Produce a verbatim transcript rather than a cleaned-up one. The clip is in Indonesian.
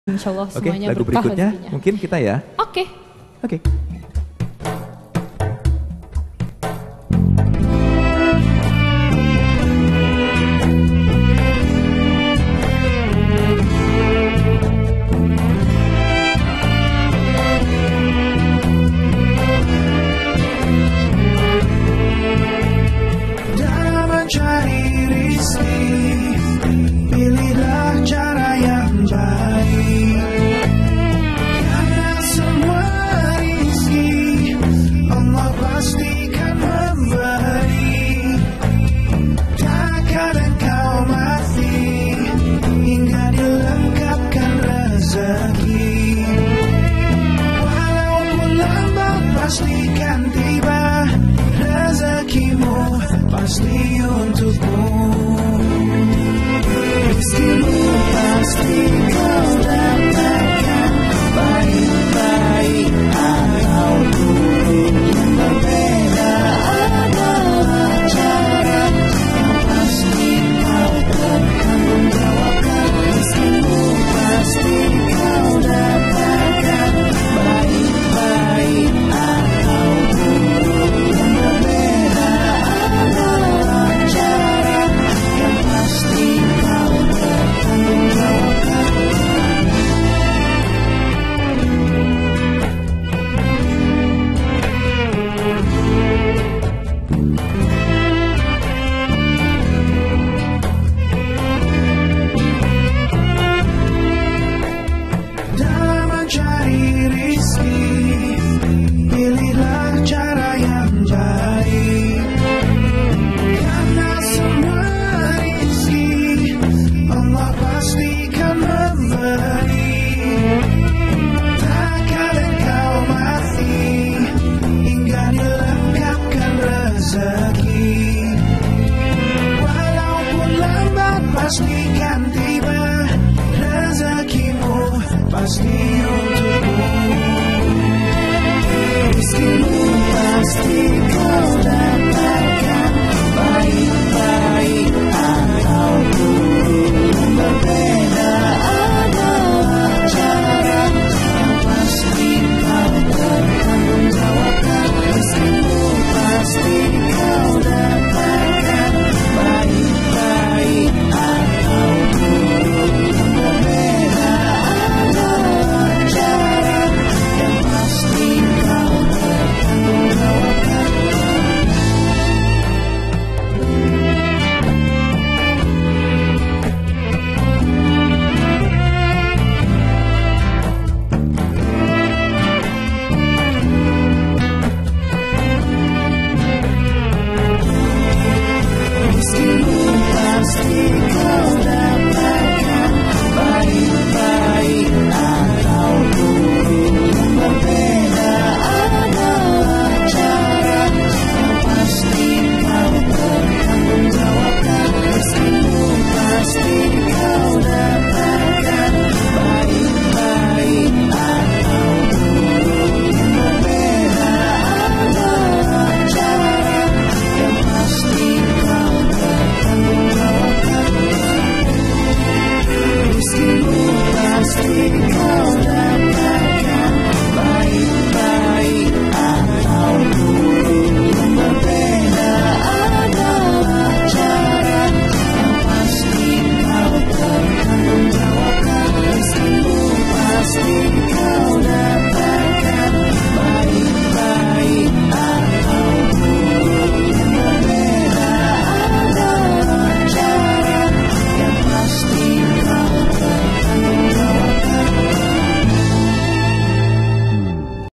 Insya Allah Oke, semuanya lagu berkah berikutnya rezekinya. mungkin kita ya. Oke. Oke. Dalam mencari rizki, pilihlah cara yang baik. Karena semua rizki Allah pastikan memberi. Takkan engkau mati hingga dilengkapkan rezeki. Walaupun lambat pastikan tiba, rezekimu pasti untukmu. Rizkimu pasti kau dapatkan, baik-baik atau buruk. Yang berbeda adalah cara yang pasti kau bertanggung jawabkan. Rizkimu pasti kau dapatkan, baik-baik atau buruk. Yang berbeda adalah cara yang pasti kau bertanggung jawabkan. Dalam mencari rizki, pilihlah cara yang baik. Karena semua rizki Allah pastikan memberi. Takkan engkau mati hingga dilengkapkan rezeki. Walaupun lambat pastikan tiba, rezekimu pasti untukmu. Rizkimu pasti